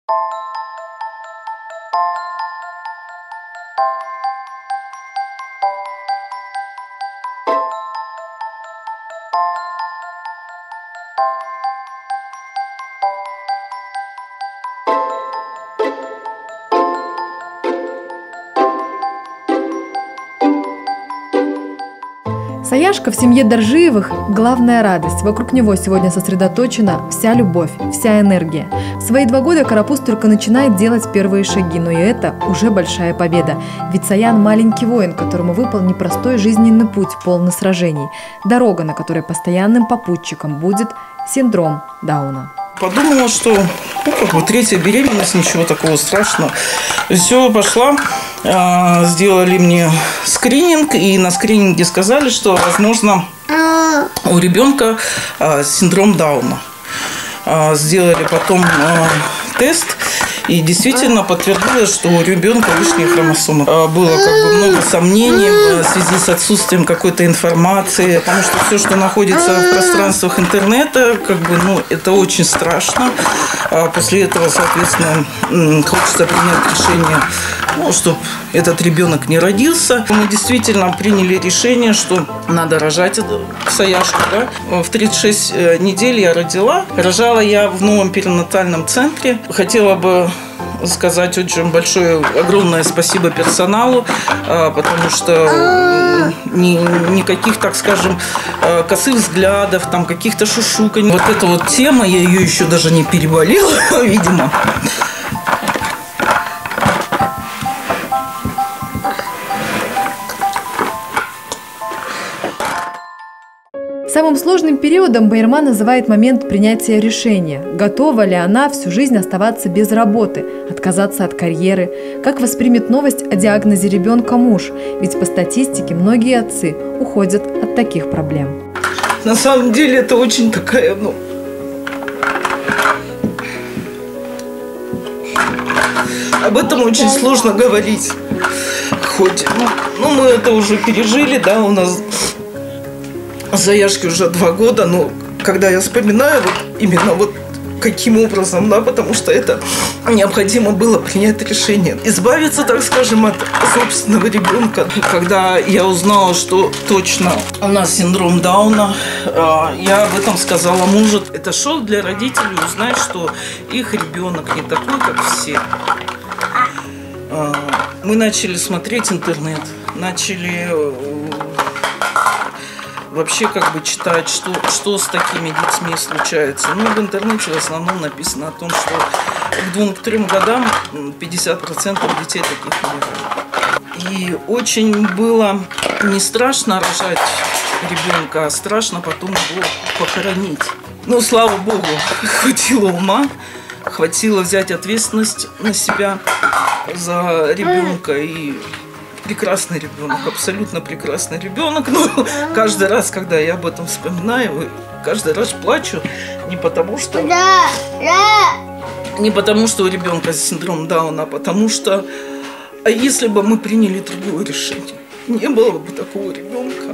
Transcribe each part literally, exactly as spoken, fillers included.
Саяшка в семье Доржиевых – главная радость. Вокруг него сегодня сосредоточена вся любовь, вся энергия. В свои два года Карапуз только начинает делать первые шаги, но и это уже большая победа. Ведь Саян – маленький воин, которому выпал непростой жизненный путь, полный сражений. Дорога, на которой постоянным попутчиком будет синдром Дауна. Подумала, что ну, как бы третья беременность, ничего такого страшного. Все, пошла, э, сделали мне скрининг, и на скрининге сказали, что, возможно, у ребенка э, синдром Дауна. Э, сделали потом э, тест, и действительно подтвердилось, что у ребенка лишние хромосомы. Было как бы много сомнений в связи с отсутствием какой-то информации, потому что все, что находится в пространствах интернета, как бы, ну, это очень страшно. После этого, соответственно, хочется принять решение, ну, чтобы этот ребенок не родился. Мы действительно приняли решение, что надо рожать Саяшку. Да? В тридцать шесть недель я родила. Рожала я в новом перинатальном центре. Хотела бы сказать очень большое, огромное спасибо персоналу, потому что ни, никаких, так скажем, косых взглядов, там каких-то шушуканий. Вот эта вот тема, я ее еще даже не переболела, видимо. Самым сложным периодом Байырма называет момент принятия решения. Готова ли она всю жизнь оставаться без работы, отказаться от карьеры? Как воспримет новость о диагнозе ребенка муж? Ведь по статистике многие отцы уходят от таких проблем. На самом деле это очень такая, ну... Об этом очень сложно говорить. Хоть, ну, ну мы это уже пережили, да, у нас... Саяшке уже два года, но когда я вспоминаю вот именно вот каким образом, да, потому что это необходимо было принять решение. Избавиться, так скажем, от собственного ребенка. Когда я узнала, что точно у нас синдром Дауна, я об этом сказала мужу. Это шок для родителей узнать, что их ребенок не такой, как все. Мы начали смотреть интернет, начали... вообще как бы читать, что, что с такими детьми случается. Ну, в интернете в основном написано о том, что к двум-трем годам пятьдесят процентов детей таких умирают. И очень было не страшно рожать ребенка, а страшно потом его похоронить. Но, слава богу, хватило ума, хватило взять ответственность на себя за ребенка. И прекрасный ребенок, абсолютно прекрасный ребенок. Но каждый раз, когда я об этом вспоминаю, каждый раз плачу не потому, что не потому, что у ребенка синдром Дауна, а потому что, а если бы мы приняли другое решение, не было бы такого ребенка.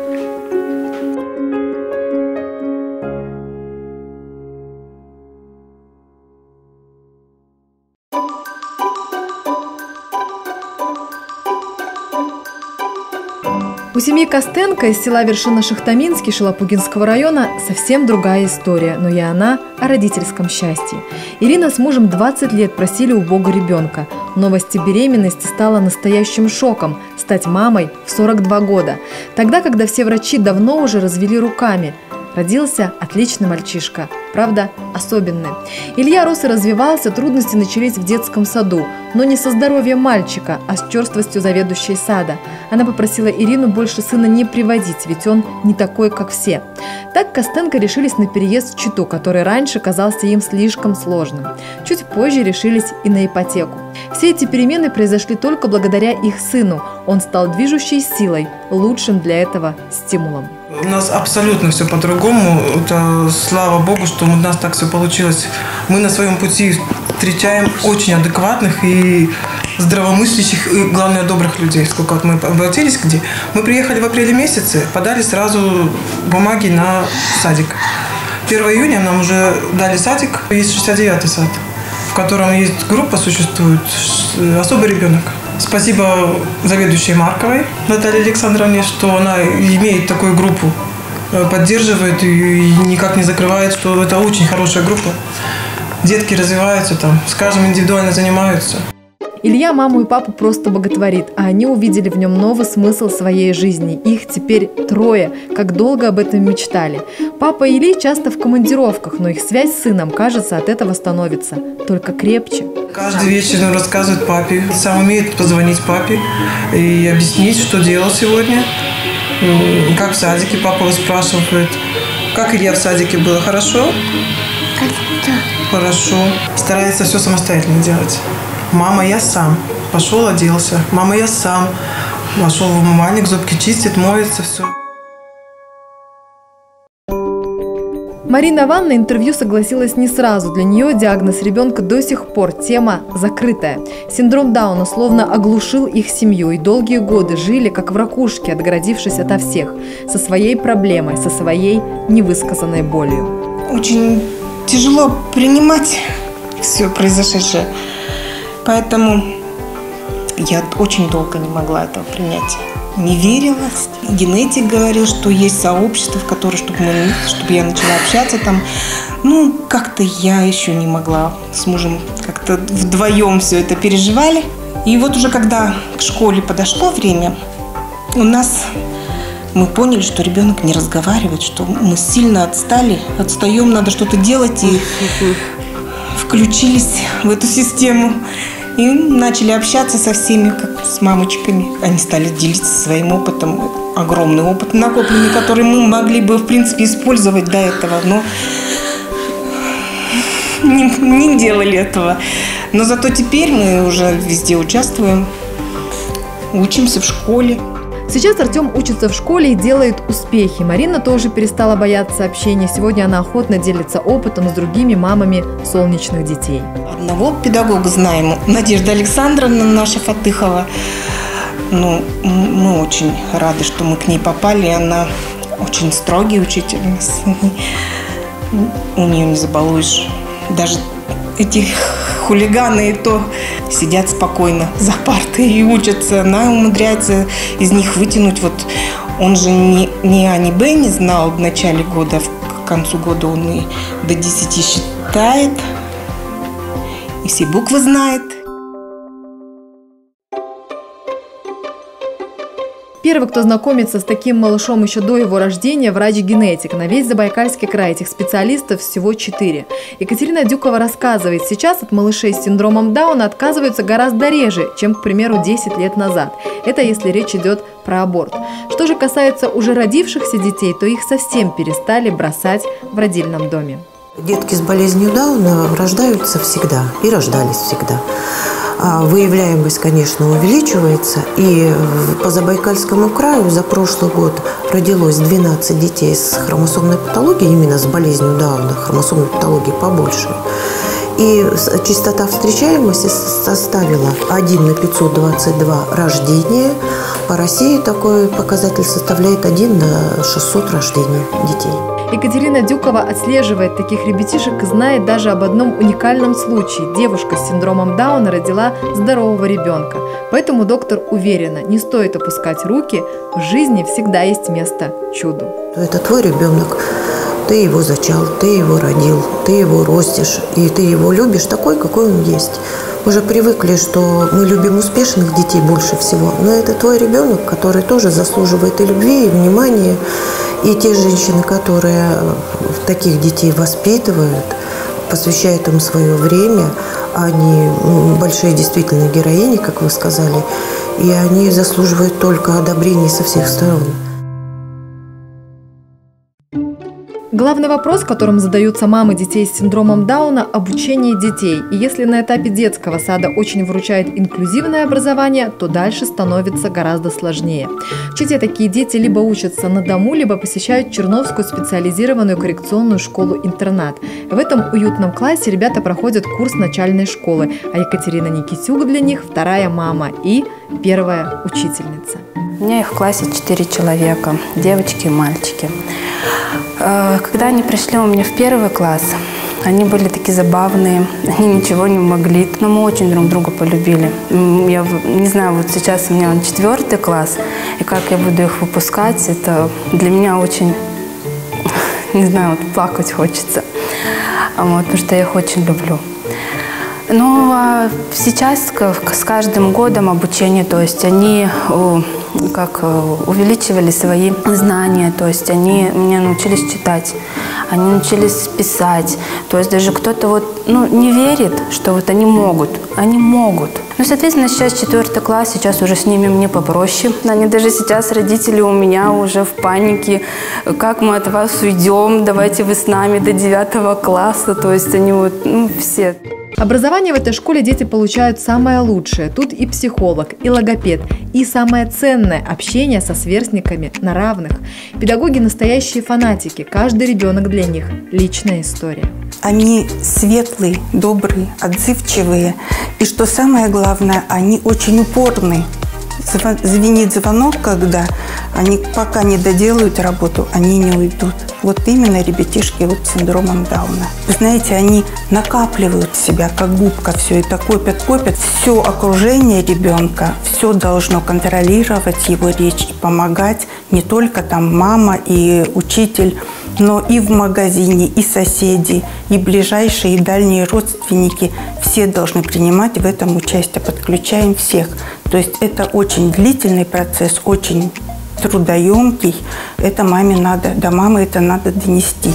У семьи Костенко из села Вершина-Шахтаминский Шелопугинского района совсем другая история, но и она о родительском счастье. Ирина с мужем двадцать лет просили у Бога ребенка. Новость о беременности стала настоящим шоком – стать мамой в сорок два года. Тогда, когда все врачи давно уже развели руками. Родился отличный мальчишка, правда, особенный. Илья рос и развивался, трудности начались в детском саду, но не со здоровьем мальчика, а с черствостью заведующей сада. Она попросила Ирину больше сына не приводить, ведь он не такой, как все. Так Костенко решились на переезд в Читу, который раньше казался им слишком сложным. Чуть позже решились и на ипотеку. Все эти перемены произошли только благодаря их сыну. Он стал движущей силой, лучшим для этого стимулом. У нас абсолютно все по-другому. Это слава Богу, что у нас так все получилось. Мы на своем пути встречаем очень адекватных и здравомыслящих, и, главное, добрых людей. Сколько вот мы обратились, где мы приехали в апреле месяце, подали сразу бумаги на садик. первого июня нам уже дали садик, есть шестьдесят девятый сад. в котором есть группа, существует особый ребенок. Спасибо заведующей Марковой Наталье Александровне, что она имеет такую группу, поддерживает и никак не закрывает, что это очень хорошая группа. Детки развиваются там, с каждым индивидуально занимаются. Илья маму и папу просто боготворит, а они увидели в нем новый смысл своей жизни. Их теперь трое, как долго об этом мечтали. Папа и Илья часто в командировках, но их связь с сыном, кажется, от этого становится только крепче. Каждый вечер он рассказывает папе, сам умеет позвонить папе и объяснить, что делал сегодня. Как в садике, папа его спрашивает. Как Илья в садике было? Хорошо? Хорошо. Старается все самостоятельно делать. Мама, я сам. Пошел, оделся. Мама, я сам. Пошел в умывальник, зубки чистит, моется, все. Марина Ван на интервью согласилась не сразу. Для нее диагноз ребенка до сих пор тема закрытая. Синдром Дауна словно оглушил их семью, и долгие годы жили как в ракушке, отгородившись ото всех, со своей проблемой, со своей невысказанной болью. Очень тяжело принимать все произошедшее. Поэтому я очень долго не могла этого принять. Не верила. Генетик говорил, что есть сообщество, в которое, чтобы, мы, чтобы я начала общаться там. Ну, как-то я еще не могла. С мужем как-то вдвоем все это переживали. И вот уже когда к школе подошло время, у нас мы поняли, что ребенок не разговаривает, что мы сильно отстали, отстаем, надо что-то делать. И включились в эту систему и начали общаться со всеми, как с мамочками. Они стали делиться своим опытом, огромный опыт накопленный, который мы могли бы, в принципе, использовать до этого, но не, не делали этого. Но зато теперь мы уже везде участвуем, учимся в школе. Сейчас Артем учится в школе и делает успехи. Марина тоже перестала бояться общения. Сегодня она охотно делится опытом с другими мамами солнечных детей. Одного педагога знаем, Надежда Александровна наша Фатыхова. Ну, мы очень рады, что мы к ней попали. Она очень строгий учитель. У нее не забалуешь. Даже эти хулиганы и то сидят спокойно за партой и учатся. Она умудряется из них вытянуть. Вот он же ни, ни А, ни Б не знал в начале года. К концу года он и до десяти считает. И все буквы знает. Первый, кто знакомится с таким малышом еще до его рождения, врач-генетик. На весь Забайкальский край этих специалистов всего четыре. Екатерина Дюкова рассказывает, сейчас от малышей с синдромом Дауна отказываются гораздо реже, чем, к примеру, десять лет назад. Это если речь идет про аборт. Что же касается уже родившихся детей, то их совсем перестали бросать в родильном доме. Детки с болезнью Дауна рождаются всегда и рождались всегда. Выявляемость, конечно, увеличивается. И по Забайкальскому краю за прошлый год родилось двенадцать детей с хромосомной патологией, именно с болезнью Дауна, хромосомной патологии побольше. И частота встречаемости составила один на пятьсот двадцать два рождения. По России такой показатель составляет один на шестьсот рождений детей. Екатерина Дюкова отслеживает таких ребятишек и знает даже об одном уникальном случае. Девушка с синдромом Дауна родила здорового ребенка. Поэтому доктор уверена, не стоит опускать руки, в жизни всегда есть место чуду. Это твой ребенок, ты его зачал, ты его родил, ты его ростишь, и ты его любишь такой, какой он есть. Мы же привыкли, что мы любим успешных детей больше всего, но это твой ребенок, который тоже заслуживает и любви, и внимания. И те женщины, которые таких детей воспитывают, посвящают им свое время, они большие действительно героини, как вы сказали, и они заслуживают только одобрения со всех сторон. Главный вопрос, которым задаются мамы детей с синдромом Дауна – обучение детей. И если на этапе детского сада очень выручает инклюзивное образование, то дальше становится гораздо сложнее. В Чите такие дети либо учатся на дому, либо посещают Черновскую специализированную коррекционную школу-интернат. В этом уютном классе ребята проходят курс начальной школы, а Екатерина Никитюк для них вторая мама и первая учительница. У меня их в классе четыре человека, девочки и мальчики. Когда они пришли у меня в первый класс, Они были такие забавные, они ничего не могли, но мы очень друг друга полюбили. Я не знаю, вот сейчас у меня четвертый класс, и как я буду их выпускать, это для меня очень, не знаю, вот плакать хочется, вот, потому что я их очень люблю. Ну, а сейчас с каждым годом обучения, то есть они как увеличивали свои знания, то есть они меня научились читать, они научились писать, то есть даже кто-то вот, ну, не верит, что вот они могут, они могут. Ну, соответственно, сейчас четвертый класс, сейчас уже с ними мне попроще. Они даже сейчас, родители у меня уже в панике, как мы от вас уйдем, давайте вы с нами до девятого класса, то есть они вот, ну, все. Образование в этой школе дети получают самое лучшее. Тут и психолог, и логопед, и самое ценное – общение со сверстниками на равных. Педагоги – настоящие фанатики. Каждый ребенок для них – личная история. Они светлые, добрые, отзывчивые. И что самое главное, они очень упорные. Звенит звонок, когда они пока не доделают работу, они не уйдут. Вот именно ребятишки вот с синдромом Дауна. Вы знаете, они накапливают в себя, как губка, все это копят, копят. Все окружение ребенка, все должно контролировать его речь и помогать не только там мама и учитель, но и в магазине, и соседи, и ближайшие, и дальние родственники. Все должны принимать в этом участие, подключаем всех. То есть это очень длительный процесс, очень трудоемкий. Это маме надо, до мамы это надо донести.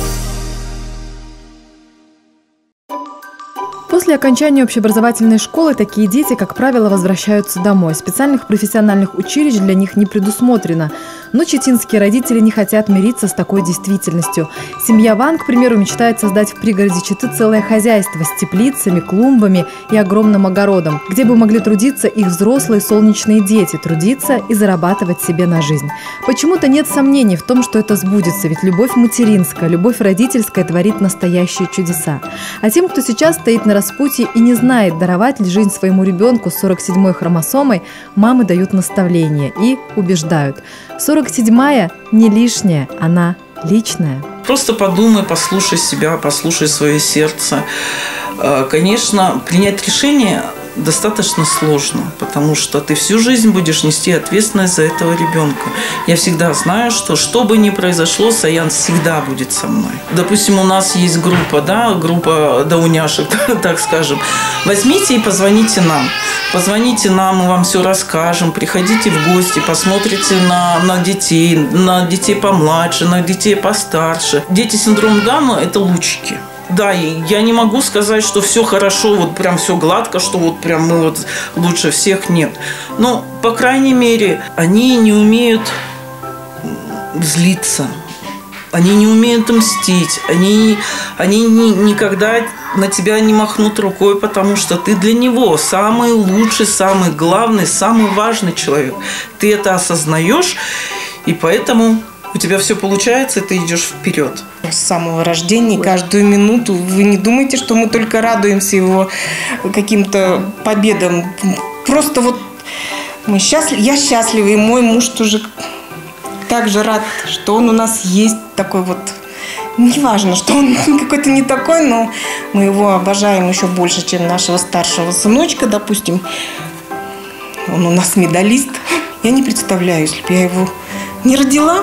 После окончания общеобразовательной школы такие дети, как правило, возвращаются домой. Специальных профессиональных училищ для них не предусмотрено. Но читинские родители не хотят мириться с такой действительностью. Семья Ван, к примеру, мечтает создать в пригороде Читы целое хозяйство с теплицами, клумбами и огромным огородом, где бы могли трудиться их взрослые солнечные дети, трудиться и зарабатывать себе на жизнь. Почему-то нет сомнений в том, что это сбудется, ведь любовь материнская, любовь родительская творит настоящие чудеса. А тем, кто сейчас стоит на распутье и не знает, даровать ли жизнь своему ребенку с сорок седьмой хромосомой, мамы дают наставления и убеждают. сорок седьмая не лишняя, она личная. Просто подумай, послушай себя, послушай свое сердце. Конечно, принять решение достаточно сложно, потому что ты всю жизнь будешь нести ответственность за этого ребенка. Я всегда знаю, что что бы ни произошло, Саян всегда будет со мной. Допустим, у нас есть группа, да, группа дауняшек, так скажем. Возьмите и позвоните нам. Позвоните нам, мы вам все расскажем. Приходите в гости, посмотрите на, на детей, на детей помладше, на детей постарше. Дети с синдромом Дауна – это лучики. Да, я не могу сказать, что все хорошо, вот прям все гладко, что вот прям мы вот лучше всех, нет. Но, по крайней мере, они не умеют злиться, они не умеют мстить, они, они ни, никогда на тебя не махнут рукой, потому что ты для него самый лучший, самый главный, самый важный человек. Ты это осознаешь, и поэтому у тебя все получается, и ты идешь вперед. С самого рождения, каждую минуту. Вы не думайте, что мы только радуемся его каким-то победам. Просто вот мы счастливы, я счастлива, и мой муж тоже также рад, что он у нас есть такой вот. Неважно, что он какой-то не такой, но мы его обожаем еще больше, чем нашего старшего сыночка, допустим. Он у нас медалист. Я не представляю, если бы я его не родила,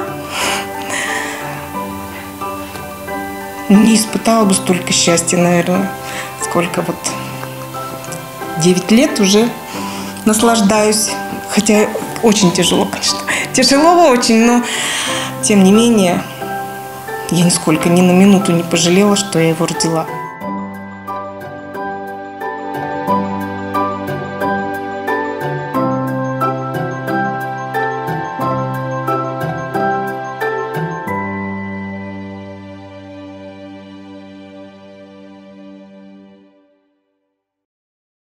не испытала бы столько счастья, наверное, сколько вот девять лет уже наслаждаюсь. Хотя очень тяжело, конечно. Тяжело очень, но тем не менее я нисколько ни на минуту не пожалела, что я его родила.